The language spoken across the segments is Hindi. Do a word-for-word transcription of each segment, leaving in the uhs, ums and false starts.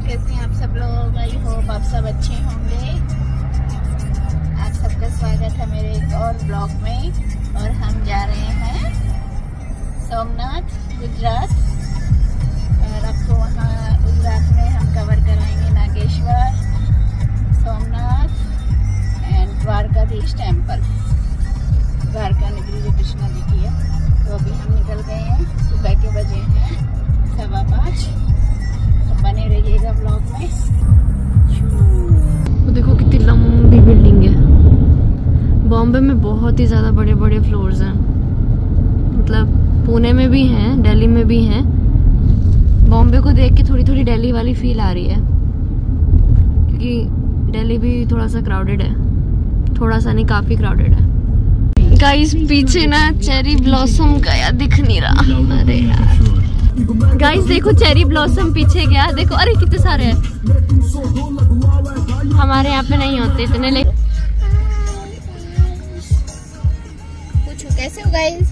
कैसे हैं आप सब लोग? आई होप आप सब अच्छे होंगे। आप सबका स्वागत है मेरे एक और ब्लॉग में। और हम जा रहे हैं सोमनाथ गुजरात, और आपको वहाँ गुजरात में हम कवर कराएंगे नागेश्वर, सोमनाथ एंड द्वारकाधीश टेम्पल, द्वारका नगरी जो कृष्णा जी की है। तो अभी हम निकल गए हैं, सुबह के बजे हैं सवा पाँच। तो बने रहिएगा ब्लॉग में। वो देखो कितनी लंबी बिल्डिंग है। बॉम्बे में बहुत ही ज़्यादा बड़े बड़े फ्लोर्स हैं, मतलब पुणे में भी हैं, दिल्ली में भी हैं। बॉम्बे को देख के थोड़ी थोड़ी दिल्ली वाली फील आ रही है, क्योंकि दिल्ली भी थोड़ा सा क्राउडेड है, थोड़ा सा नहीं काफ़ी क्राउडेड है। गाइस पीछे ना चेरी ब्लॉसम गया, दिख नहीं रहा। अरे यार गाइस देखो चेरी ब्लॉसम पीछे गया, देखो। अरे कितने सारे हैं, हमारे यहाँ पे नहीं होते इतने। ले पूछो कैसे हो गाइस?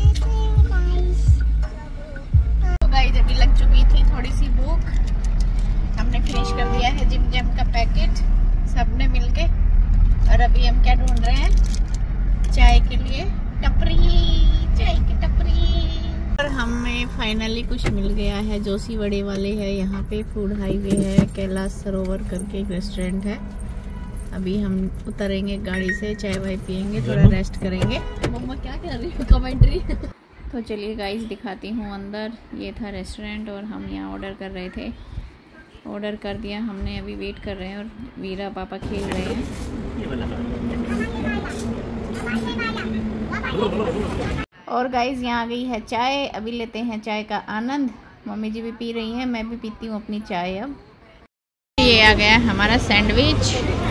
तो गाइस अभी लग चुकी थी थोड़ी सी भूख, हमने फिनिश कर दिया है जिम जम का पैकेट सबने मिलके। और अभी हम क्या ढूंढ रहे हैं? चाय के लिए टपरी, चाय की टपरी। और हमें फाइनली कुछ मिल गया है। जोशी वड़े वाले है यहाँ पे, फूड हाईवे है, कैलाश सरोवर करके एक रेस्टोरेंट है। अभी हम उतरेंगे गाड़ी से, चाय वाय पियेंगे, थोड़ा रेस्ट करेंगे। मम्मा क्या कर रही है कमेंट्री। तो चलिए गाइस दिखाती हूँ अंदर। ये था रेस्टोरेंट और हम यहाँ ऑर्डर कर रहे थे। ऑर्डर कर दिया हमने, अभी वेट कर रहे हैं। और वीरा पापा खेल रहे हैं। और गाइस यहाँ आ गई है चाय, अभी लेते हैं चाय का आनंद। मम्मी जी भी पी रही हैं, मैं भी पीती हूँ अपनी चाय। अब ये आ गया हमारा सैंडविच।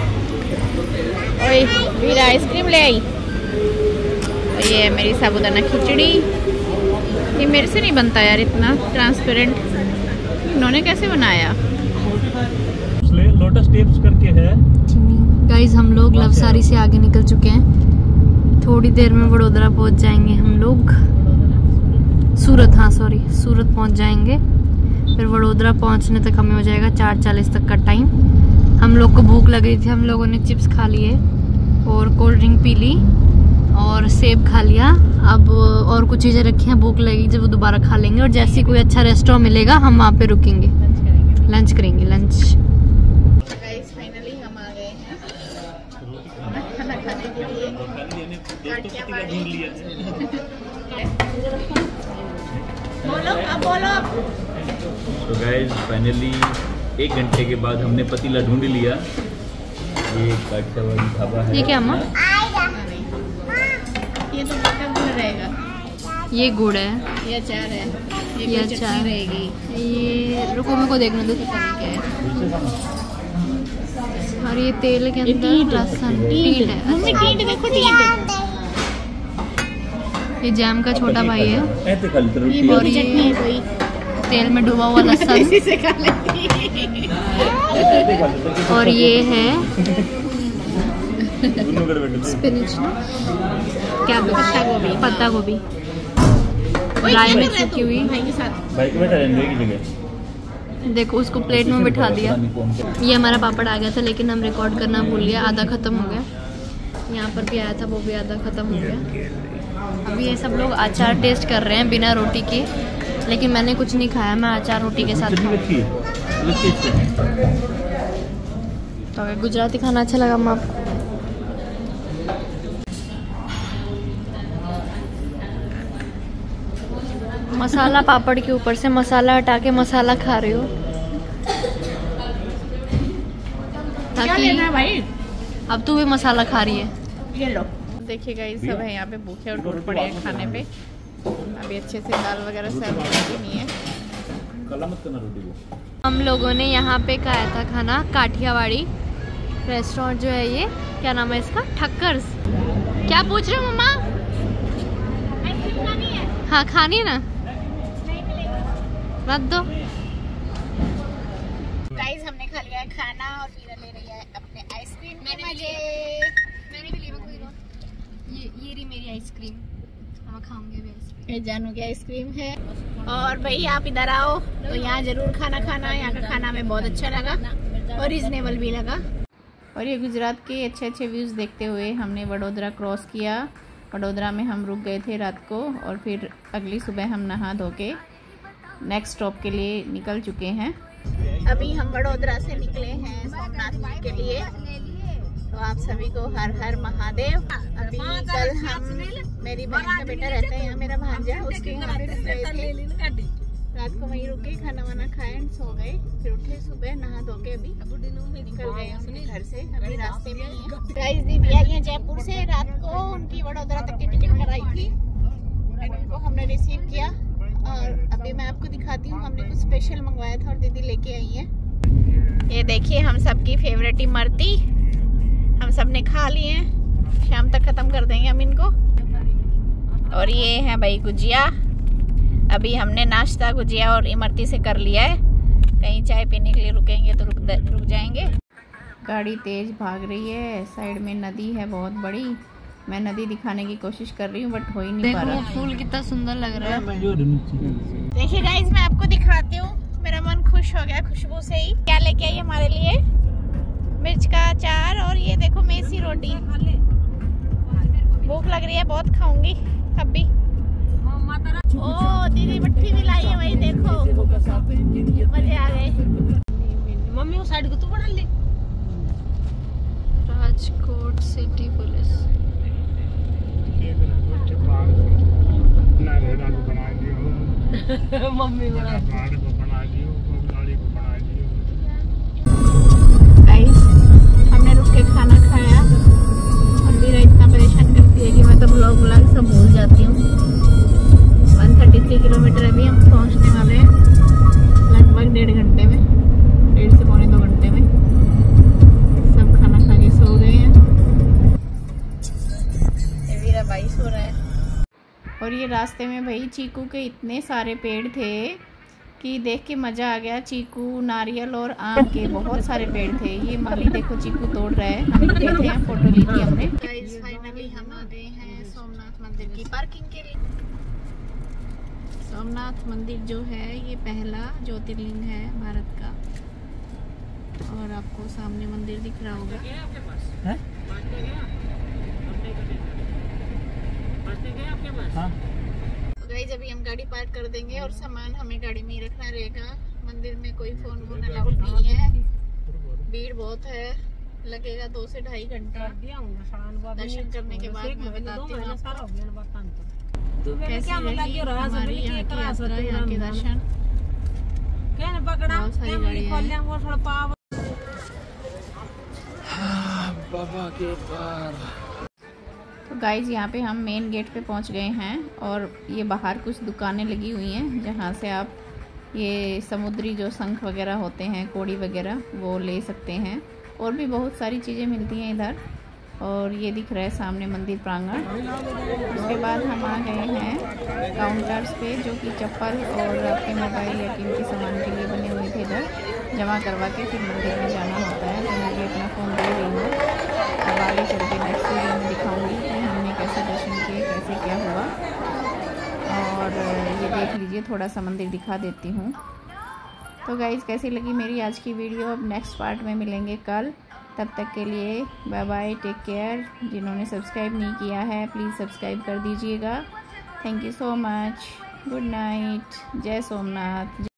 ओए वीरा आइसक्रीम ले आई। और ये है मेरी साबुदाना खिचड़ी। ये मेरे से नहीं बनता यार इतना ट्रांसपेरेंट, इन्होंने कैसे बनाया? लोटस टेप्स करके है। गाइस हम लोग लवसारी से आगे निकल चुके हैं, थोड़ी देर में वडोदरा पहुंच जाएंगे हम लोग। सूरत, हाँ सॉरी सूरत पहुंच जाएंगे। फिर वडोदरा पहुंचने तक हमें हो जाएगा चार चालीस तक का टाइम। हम लोग को भूख लग रही थी, हम लोगों ने चिप्स खा लिए और कोल्ड ड्रिंक पी ली और सेब खा लिया। अब और कुछ चीज़ें रखी हैं, भूख लगी जब वो दोबारा खा लेंगे। और जैसे कोई अच्छा रेस्टोरेंट मिलेगा हम वहाँ पे रुकेंगे, लंच करेंगे। लंच फाइनली हम आ गए हैं खाना खाने के लिए। बोलो अब बोलो। तो गाइस फाइनली एक घंटे के बाद हमने पतीला ढूंढ लिया। ये काठियावाड़ी ढाबा है। ये क्या अम्मा? ये तो पक्का गुड़ रहेगा। ये गुड़ है, ये अचार है, ये, ये चटनी अचार रहेगी। ये रुको मेरे को देखने दो क्या है। और ये तेल के अंदर लहसुन, टीट है। मम्मी टीट देखो, टीट। ये जैम का छोटा भाई है। ये और ये चटनी है कोई तेल में डूबा हुआ लहसुन। इसी से खा लेती। और ये है स्पिनच ना, क्या पत्ता गोभी, पत्ता गोभी ड्राई में चुकी हुई। बाइक में रहेंगे की जगह। देखो उसको प्लेट में बिठा दिया। ये हमारा पापड़ आ गया था, लेकिन हम रिकॉर्ड करना भूल गया, आधा ख़त्म हो गया। यहाँ पर भी आया था, वो भी आधा ख़त्म हो गया। अभी ये सब लोग अचार टेस्ट कर रहे हैं बिना रोटी के, लेकिन मैंने कुछ नहीं खाया, मैं अचार रोटी के साथ खाऊंगी। तो गुजराती खाना अच्छा लगा अम्मा आपको? मसाला पापड़ के ऊपर से मसाला हटा के मसाला खा रहे हो, ताकि भाई अब तू भी मसाला खा रही है। ये लो। देखिए गाइस सब है यहाँ पे भूखे और टूट पड़े हैं खाने पे। अभी अच्छे से दाल वगैरह सर्व करती नहीं है। हम लोगों ने यहाँ पे खाया था खाना, काठियावाड़ी रेस्टोरेंट जो है, ये क्या नाम है इसका? ठक्कर्स। क्या पूछ रहे हो मम्मा? हाँ खानी है ना, रख दो। गाइस हमने खा लिया है खाना और वीरा ले रही है अपने आइसक्रीम के मजे। मैंने भी लिया, ये ये रही मेरी आइसक्रीम। हम खाऊंगे भी आइसक्रीम। ये जानू की आइसक्रीम है। और भाई आप इधर आओ तो यहाँ जरूर खाना खाना। यहाँ का खाना हमें बहुत अच्छा लगा और रिजनेबल भी लगा। और ये गुजरात के अच्छे अच्छे व्यूज़ देखते हुए हमने वडोदरा क्रॉस किया। वडोदरा में हम रुक गए थे रात को और फिर अगली सुबह हम नहा धो के नेक्स्ट स्टॉप के लिए निकल चुके हैं। अभी हम वडोदरा से निकले हैं सोमनाथ के लिए। तो आप सभी को हर हर महादेव। अभी कल हम मेरी बहन का बेटा रहता है यहाँ, मेरा भांजा, उसके यहाँ पे रुक गए थे। रात को वहीं रुके, खाना वाना खाए, सो गए, फिर उठे सुबह नहा धो के अभी निकल गए अपने घर से। अभी रास्ते में ही गाइस दीदी आई है जयपुर से। रात को उनकी वडोदरा तक की टिकट कराई थी, उनको हमने रिसीव किया। और अभी मैं आपको दिखाती हूँ, हमने कुछ स्पेशल मंगवाया था और दीदी लेके आई है। ये देखिए हम सबकी फेवरेट इमरती हम सब ने खा लिए हैं, शाम तक खत्म कर देंगे हम इनको। और ये है भाई गुजिया। अभी हमने नाश्ता गुजिया और इमरती से कर लिया है। कहीं चाय पीने के लिए रुकेंगे तो रुक रुक जाएंगे। गाड़ी तेज भाग रही है, साइड में नदी है बहुत बड़ी। मैं नदी दिखाने की कोशिश कर रही हूँ बट हो ही नहीं पा रहा। फूल कितना सुंदर लग रहा है। देखिए गाइस मैं आपको दिखाती हूँ, मेरा मन खुश हो गया खुशबू से ही। क्या लेके आई हमारे लिए? मिर्च का अचार और ये देखो मेसी रोटी। भूख लग रही है बहुत, खाऊंगी अब भी। ओ दीदी मट्ठी भी लाई है, वही देखो, मजे आ गए। मम्मी वो साइड को तू बना ले। Rajkot city police. मम्मी बना हमने रुक के खाना खाया और मेरा इतना परेशान करती है कि मैं तो ब्लॉग व्लॉग सब भूल जाती हूँ। एक सौ तैंतीस किलोमीटर अभी हम पहुँचने वाले हैं, लगभग डेढ़ घंटे में, डेढ़ से पौने दो घंटे में। सब खाना खा के सो गए हैं। ये मेरा भाई सो रहा है। और ये रास्ते में भाई चीकू के इतने सारे पेड़ थे कि देख के मज़ा आ गया। चीकू, नारियल और आम के बहुत सारे पेड़ थे। ये माली देखो चीकू तोड़ रहा है। हम गए थे यहाँ, फोटो ली थी हमने। गाइस फाइनली हम आ गए हैं सोमनाथ मंदिर की पार्किंग के लिए। सोमनाथ मंदिर जो है ये पहला ज्योतिर्लिंग है भारत का। और आपको सामने मंदिर दिख रहा होगा। है? हाँ। तो गाइस अभी हम गाड़ी पार्क कर देंगे और सामान हमें गाड़ी में ही रखना रहेगा। मंदिर में कोई फोन वोन अलाउड नहीं है। भीड़ बहुत है, लगेगा दो से ढाई घंटा दर्शन करने के बाद। मैं बताती हूँ आपको कैसी रही हमारी यहाँ की यात्रा, यहाँ के दर्शन। बहुत सारी गाड़ियाँ हैं। बाबा के पार। तो गाइज यहाँ पे हम मेन गेट पे पहुँच गए हैं और ये बाहर कुछ दुकानें लगी हुई हैं जहाँ से आप ये समुद्री जो शंख वगैरह होते हैं, कोड़ी वगैरह, वो ले सकते हैं। और भी बहुत सारी चीज़ें मिलती हैं इधर। और ये दिख रहा है सामने मंदिर प्रांगण। उसके बाद हम आ गए हैं काउंटर्स पे जो कि चप्पल और आपके मोबाइल या कीमती सामान के लिए बने हुए थे। इधर जमा करवा के फिर मंदिर में जाना होता है। तो मैं भी अपना फ़ोन दे रही हूँ। अब आगे चल के नेक्स्ट वीडियो में दिखाऊंगी कि हमने कैसे दर्शन किए, कैसे क्या हुआ। और ये देख लीजिए, थोड़ा सा मंदिर दिखा देती हूँ। तो गाइज़ कैसी लगी मेरी आज की वीडियो? अब नेक्स्ट पार्ट में मिलेंगे कल। तब तक के लिए बाय बाय, टेक केयर। जिन्होंने सब्सक्राइब नहीं किया है प्लीज़ सब्सक्राइब कर दीजिएगा। Thank you so much. Good night. जय सोमनाथ।